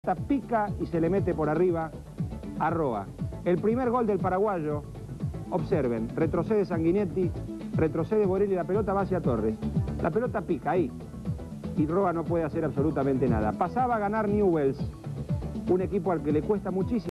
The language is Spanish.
pica y se le mete por arriba a Roa. El primer gol del paraguayo, observen, retrocede Sanguinetti, retrocede Borelli, la pelota va hacia Torres. La pelota pica ahí y Roa no puede hacer absolutamente nada. Pasaba a ganar Newell's, un equipo al que le cuesta muchísimo.